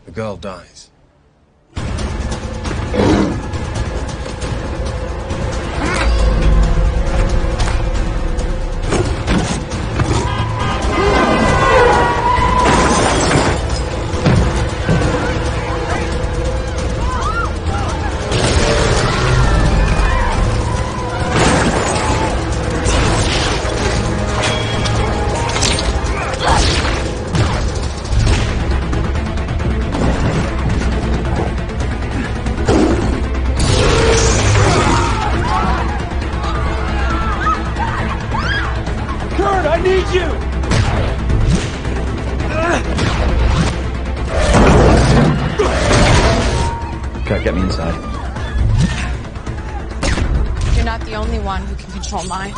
The girl dies. I need you! Kurt, get me inside. You're not the only one who can control mine.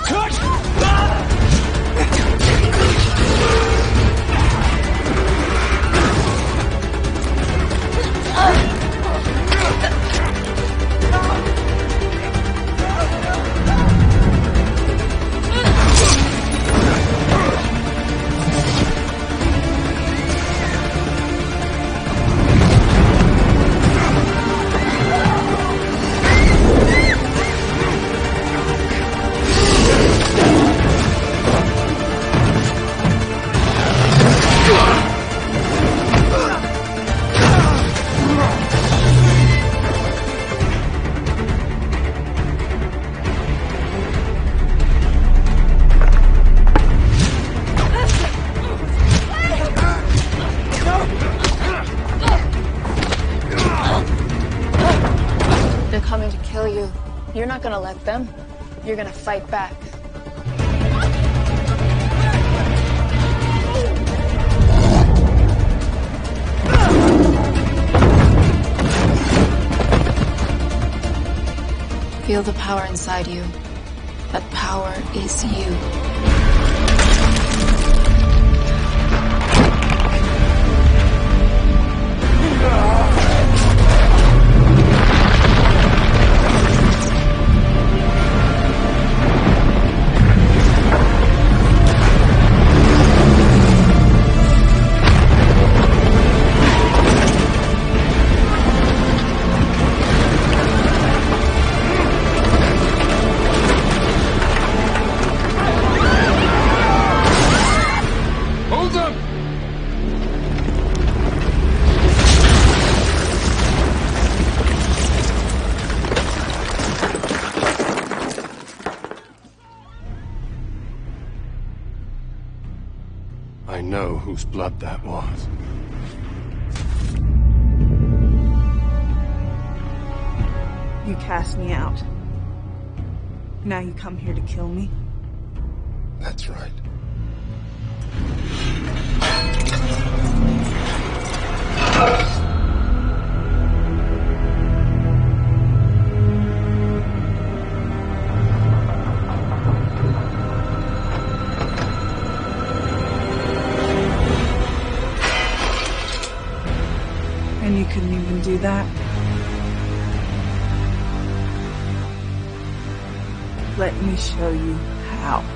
They're coming to kill you. You're not gonna let them. You're gonna fight back. Feel the power inside you. That power is you. Hold them! I know whose blood that was. You cast me out. Now you come here to kill me? That's right. And you couldn't even do that? Let me show you how.